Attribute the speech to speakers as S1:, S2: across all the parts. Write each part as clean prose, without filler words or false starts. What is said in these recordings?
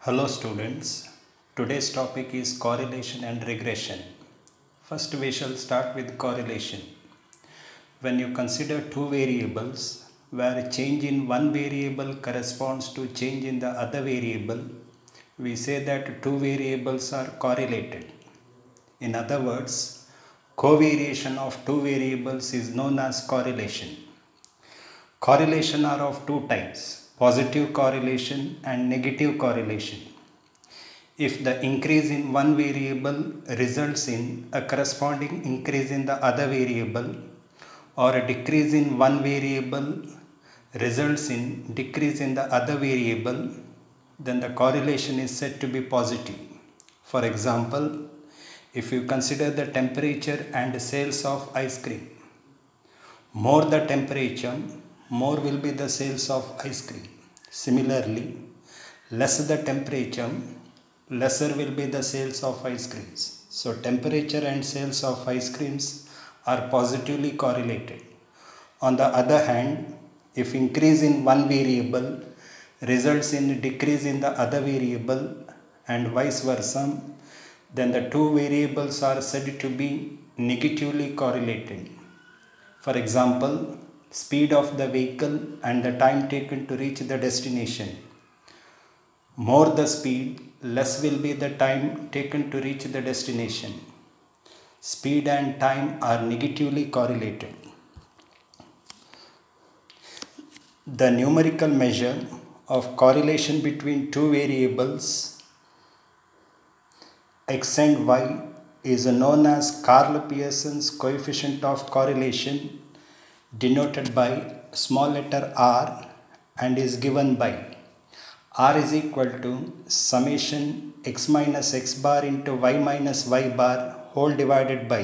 S1: Hello students, today's topic is correlation and regression. First we shall start with correlation. When you consider two variables where change in one variable corresponds to change in the other variable, we say that two variables are correlated. In other words, covariation of two variables is known as correlation. Correlation are of two types, positive correlation and negative correlation. If the increase in one variable results in a corresponding increase in the other variable, or a decrease in one variable results in decrease in the other variable, then the correlation is said to be positive. For example, if you consider the temperature and sales of ice cream, more the temperature, more will be the sales of ice cream. Similarly, less the temperature, lesser will be the sales of ice creams. So temperature and sales of ice creams are positively correlated. On the other hand, if increase in one variable results in decrease in the other variable and vice versa, then the two variables are said to be negatively correlated. For example, speed of the vehicle and the time taken to reach the destination. More the speed, less will be the time taken to reach the destination. Speed and time are negatively correlated. The numerical measure of correlation between two variables x and y is known as Karl Pearson's coefficient of correlation, denoted by small letter r, and is given by r is equal to summation x minus x bar into y minus y bar whole divided by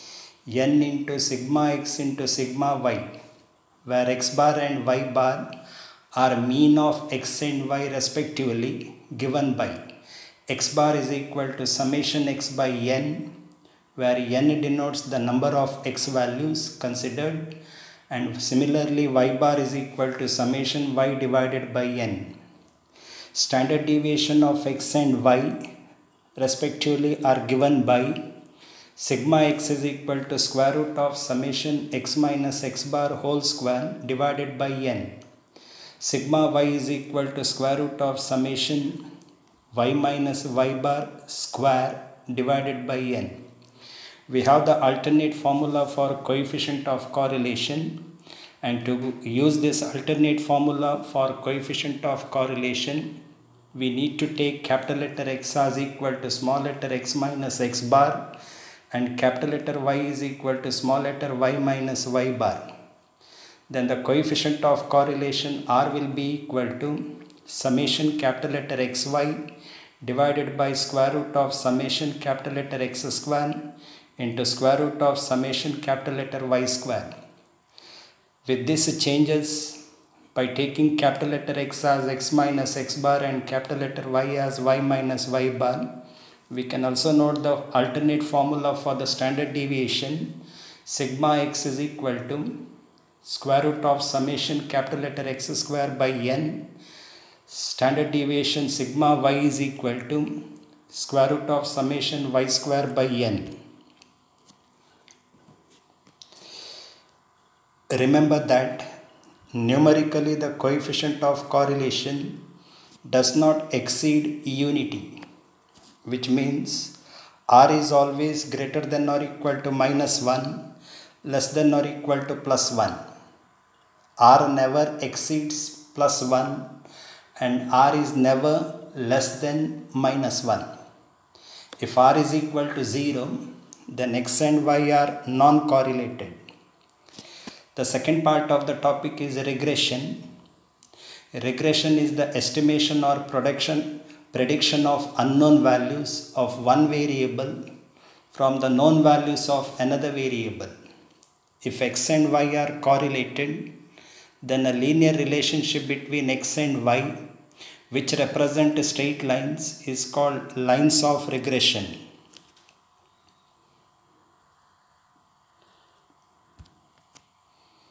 S1: n into sigma x into sigma y, where x bar and y bar are mean of x and y respectively, given by x bar is equal to summation x by n, where n denotes the number of x values considered, and similarly y bar is equal to summation y divided by n. Standard deviation of x and y respectively are given by sigma x is equal to square root of summation x minus x bar whole square divided by n. Sigma y is equal to square root of summation y minus y bar square divided by n. We have the alternate formula for coefficient of correlation, and to use this alternate formula for coefficient of correlation, we need to take capital letter X as equal to small letter x minus x bar, and capital letter Y is equal to small letter y minus y bar. Then the coefficient of correlation R will be equal to summation capital letter xy divided by square root of summation capital letter x square into square root of summation capital letter y square. With this changes, by taking capital letter X as x minus x bar and capital letter Y as y minus y bar, we can also note the alternate formula for the standard deviation. Sigma x is equal to square root of summation capital letter x square by n. Standard deviation sigma y is equal to square root of summation y square by n. Remember that numerically the coefficient of correlation does not exceed unity, which means r is always greater than or equal to minus 1, less than or equal to plus 1. R never exceeds plus 1 and r is never less than minus 1. If r is equal to 0, then x and y are non-correlated. The second part of the topic is regression. Regression is the estimation or prediction of unknown values of one variable from the known values of another variable. If x and y are correlated, then a linear relationship between x and y, which represent straight lines, is called lines of regression.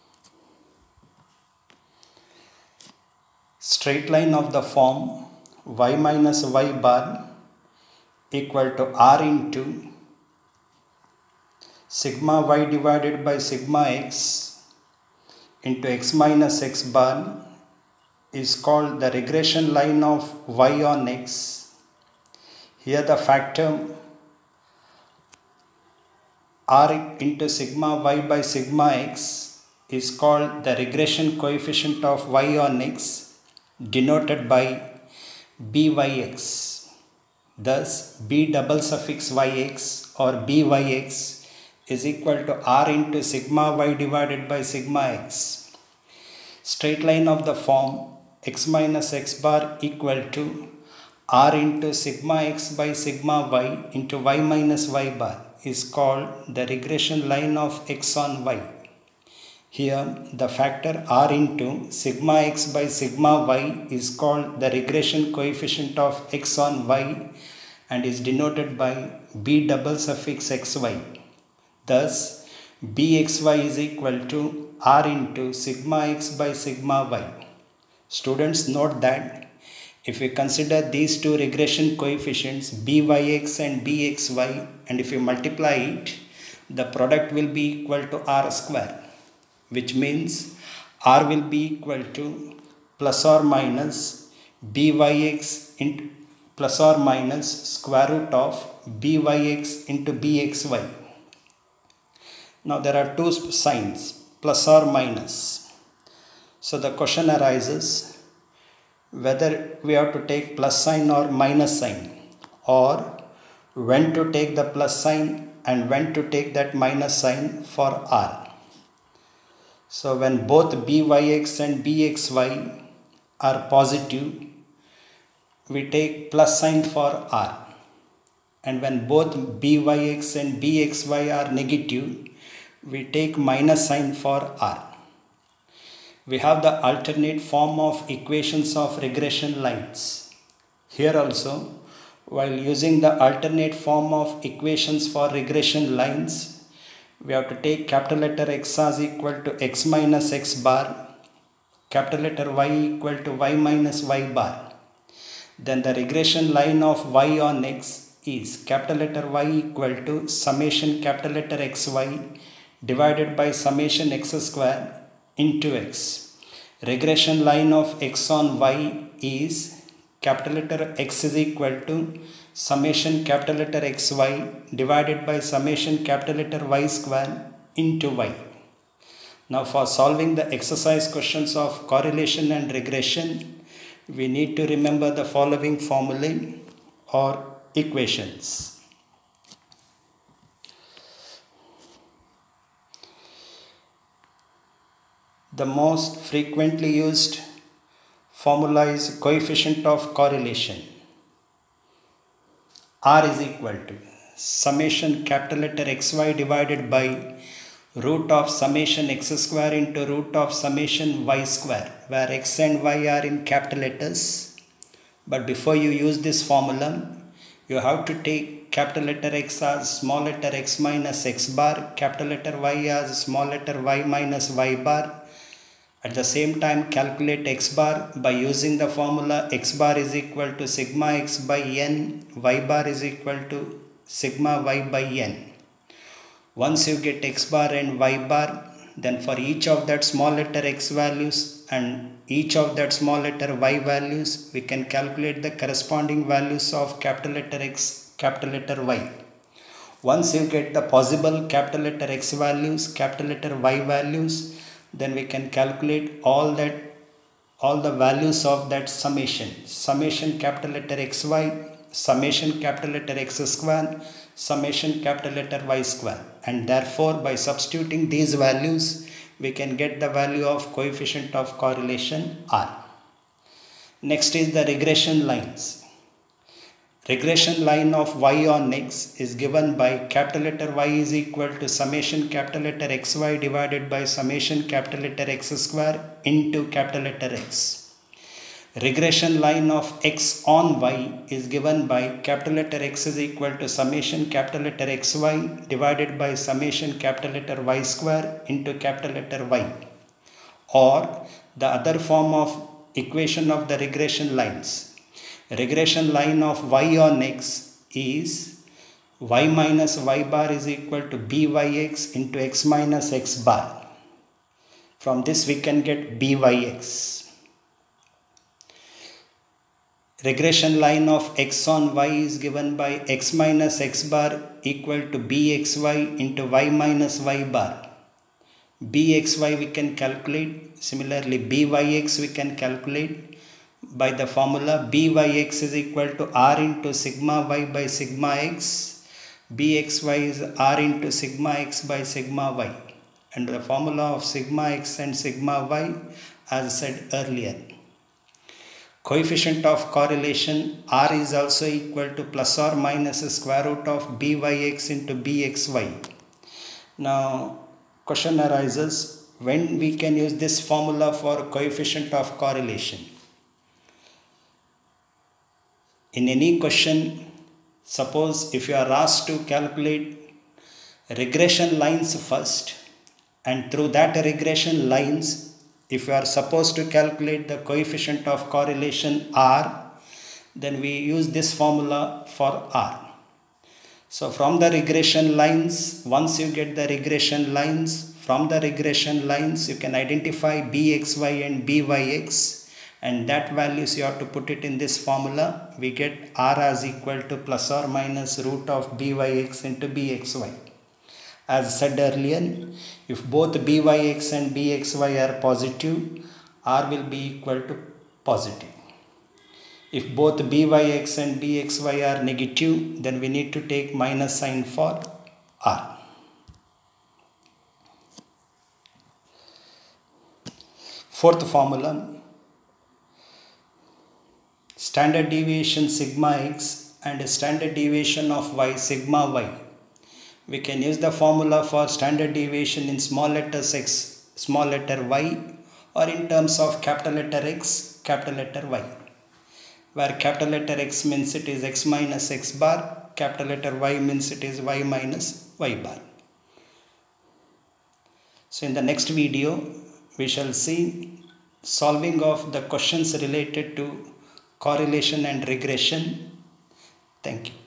S1: Straight line of the form y minus y bar equal to r into sigma y divided by sigma x into x minus x bar is called the regression line of y on x. Here the factor r into sigma y by sigma x is called the regression coefficient of y on x, denoted by byx. Thus, b double suffix yx or byx is equal to r into sigma y divided by sigma x. Straight line of the form x minus x bar equal to r into sigma x by sigma y into y minus y bar is called the regression line of x on y. Here the factor r into sigma x by sigma y is called the regression coefficient of x on y and is denoted by b double suffix xy. Thus, bxy is equal to r into sigma x by sigma y. Students, note that if we consider these two regression coefficients byx and bxy, and if you multiply it, the product will be equal to r square, which means r will be equal to plus or minus byx into plus or minus square root of byx into bxy. Now there are two signs, plus or minus. So the question arises whether we have to take plus sign or minus sign, or when to take the plus sign and when to take that minus sign for r. So when both byx and bxy are positive, we take plus sign for r, and when both byx and bxy are negative, we take minus sign for r. We have the alternate form of equations of regression lines. Here also, while using the alternate form of equations for regression lines, we have to take capital letter x as equal to x minus x bar, capital letter y equal to y minus y bar. Then the regression line of y on x is capital letter y equal to summation capital letter xy divided by summation x square into x. Regression line of x on y is capital letter x is equal to summation capital letter xy divided by summation capital letter y square into y. Now for solving the exercise questions of correlation and regression, we need to remember the following formulae or equations. The most frequently used formula is coefficient of correlation. R is equal to summation capital letter xy divided by root of summation x square into root of summation y square, where x and y are in capital letters. But before you use this formula, you have to take capital letter x as small letter x minus x bar, capital letter y as small letter y minus y bar. At the same time, calculate x bar by using the formula x bar is equal to sigma x by n, y bar is equal to sigma y by n. Once you get x bar and y bar, then for each of that small letter x values and each of that small letter y values, we can calculate the corresponding values of capital letter x, capital letter y. Once you get the possible capital letter x values, capital letter y values, then we can calculate all the values of that summation capital letter xy, summation capital letter x square, summation capital letter y square, and therefore by substituting these values we can get the value of coefficient of correlation r. Next is the regression lines. Regression line of y on x is given by capital letter Y is equal to summation capital letter xy divided by summation capital letter x square into capital letter X. Regression line of x on y is given by capital letter X is equal to summation capital letter xy divided by summation capital letter y square into capital letter Y. Or the other form of equation of the regression lines. regression line of y on x is y minus y bar is equal to byx into x minus x bar. From this we can get byx. Regression line of x on y is given by x minus x bar equal to bxy into y minus y bar. Bxy we can calculate. Similarly, byx we can calculate by the formula byx is equal to r into sigma y by sigma x. Bxy is r into sigma x by sigma y. And the formula of sigma x and sigma y, as said earlier. Coefficient of correlation r is also equal to plus or minus square root of byx into bxy. Now question arises, when we can use this formula for coefficient of correlation. In any question, suppose if you are asked to calculate regression lines first, and through that regression lines, if you are supposed to calculate the coefficient of correlation r, then we use this formula for r. So from the regression lines, once you get the regression lines, from the regression lines you can identify bxy and byx, and that values you have to put it in this formula. We get r as equal to plus or minus root of byx into bxy. As said earlier, if both byx and bxy are positive, r will be equal to positive. If both byx and bxy are negative, then we need to take minus sign for r. Fourth formula, standard deviation sigma x and standard deviation of y sigma y. We can use the formula for standard deviation in small letters x, small letter y, or in terms of capital letter x, capital letter y. Where capital letter x means it is x minus x bar, capital letter y means it is y minus y bar. So in the next video, we shall see solving of the questions related to correlation and regression. Thank you.